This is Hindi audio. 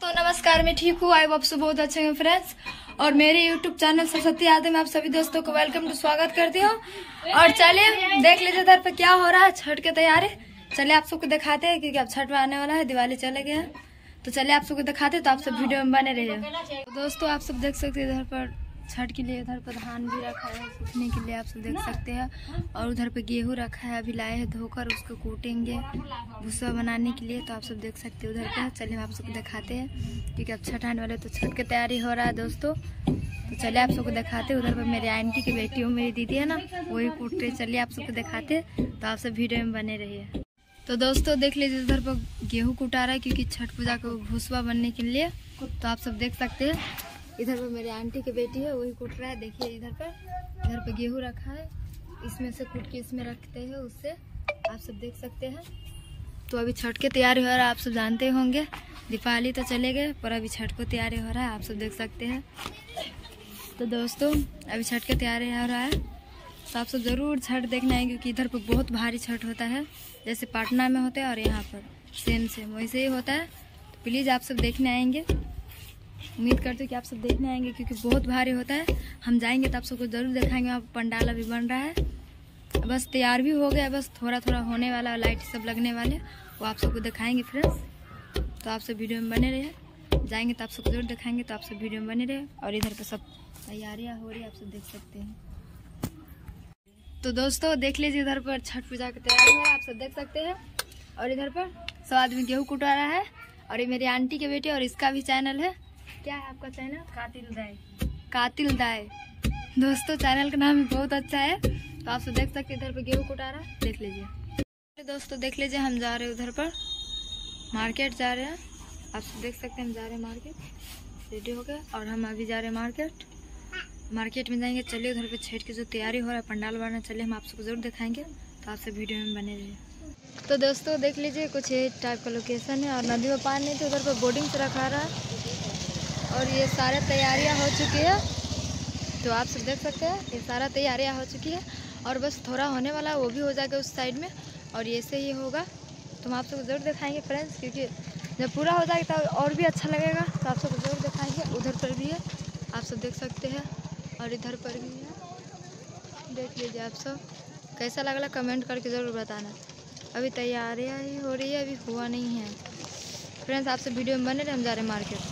तो नमस्कार, मैं ठीक हूँ। आई होप सो बहुत अच्छे हैं फ्रेंड्स। और मेरे यूट्यूब चैनल सरस्वती यादव में आप सभी दोस्तों को वेलकम टू स्वागत करती हूँ। और चलिए देख लीजिए इधर पे क्या हो रहा है छठ के तैयारी। चलिए आप सबको दिखाते हैं क्योंकि अब छठ में आने वाला है, दिवाली चले गए हैं। तो चलिए आप सबको दिखाते हैं, तो आप सब वीडियो में बने रहिए। तो दोस्तों आप सब देख सकते हैं इधर पर छठ के लिए इधर पर धान भी रखा है सूखने के लिए, आप सब देख सकते हैं। और उधर पे गेहूं रखा है, अभी लाए हैं धोकर, उसको कूटेंगे भूसा बनाने के लिए। तो आप सब देख सकते हैं उधर पे। चलिए आप सबको दिखाते हैं क्योंकि अब छठ आने वाले, तो छठ की तैयारी हो रहा है दोस्तों। तो चलिए आप सबको दिखाते हैं। उधर पर मेरी आंटी की बेटी हो, मेरी दीदी है ना, वही कूट रही। चलिए आप सबको दिखाते हैं, तो आप सब वीडियो में बने रहिए। तो दोस्तों देख लीजिए इधर पर गेहूँ कूटा रहा है क्योंकि छठ पूजा को भूसवा बनने के लिए। तो आप सब देख सकते हैं इधर पर मेरी आंटी की बेटी है, वही कूट रहा है। देखिए इधर पर गेहूं रखा है, इसमें से कूट के इसमें रखते हैं, उससे आप सब देख सकते हैं। तो अभी छठ की तैयारी हो रहा है, आप सब जानते होंगे। दीपावली तो चले गए पर अभी छठ को तैयारी हो रहा है, आप सब देख सकते हैं। तो दोस्तों अभी छठ की तैयारी हो रहा है, तो आप सब ज़रूर छठ देखने आएंगे क्योंकि इधर पर बहुत भारी छठ होता है, जैसे पटना में होता है और यहाँ पर सेम वैसे ही होता है। तो प्लीज़ आप सब देखने आएंगे, उम्मीद करते हो कि आप सब देखने आएंगे क्योंकि बहुत भारी होता है। हम जाएंगे तो आप सबको जरूर दिखाएंगे। वहाँ पंडाल अभी बन रहा है, बस तैयार भी हो गया, बस थोड़ा थोड़ा होने वाला, लाइट सब लगने वाले, वो आप सबको दिखाएंगे फ्रेंड्स। तो आप सब वीडियो में बने रहे, जाएंगे तो आप सबको जरूर दिखाएंगे। तो आप सब वीडियो में बने रहे। और इधर पर सब तैयारियाँ हो रही है, आप सब देख सकते हैं। तो दोस्तों देख लीजिए इधर पर छठ पूजा की तैयारी है, आप सब देख सकते हैं। और इधर पर सब आदमी गेहूँ कुटा रहा है। और ये मेरी आंटी के बेटे, और इसका भी चैनल है। क्या है आपका चैनल? कातिल दाई। दोस्तों चैनल का नाम भी बहुत अच्छा है। तो आप सब देख सकते हैं इधर पे गेहूं कुटा रहा है, देख लीजिए। दोस्तों देख लीजिए हम जा रहे हैं उधर पर मार्केट जा रहे हैं, आप सब देख सकते हैं। हम जा रहे हैं मार्केट, रेडी हो गए और हम अभी जा रहे हैं मार्केट में जाएंगे। चलिए उधर पे छठ की जो तैयारी हो रहा है, पंडाल बना, चलिए हम आप सबको जरूर दिखाएंगे। तो आप सब वीडियो में बने रहिए। तो दोस्तों देख लीजिए कुछ ये टाइप का लोकेशन है, और नदी में पानी नहीं, तो उधर पर बोटिंग से रखा रहा है। और ये सारे तैयारियां हो चुकी है, तो आप सब देख सकते हैं ये सारा तैयारियां हो चुकी है। और बस थोड़ा होने वाला है, वो भी हो जाएगा उस साइड में, और ये से ही होगा। तो हम आप सबको ज़रूर दिखाएंगे फ्रेंड्स, क्योंकि जब पूरा हो जाएगा तो और भी अच्छा लगेगा। तो आप सबको ज़रूर दिखाएंगे। उधर पर भी है, आप सब देख सकते हैं, और इधर पर भी है, देख लीजिए। आप सब कैसा लगला कमेंट करके ज़रूर बताना। अभी तैयारियाँ ही हो रही है, अभी हुआ नहीं है फ्रेंड्स। आप सब वीडियो में बने रहे, हम जा रहे हैं मार्केट।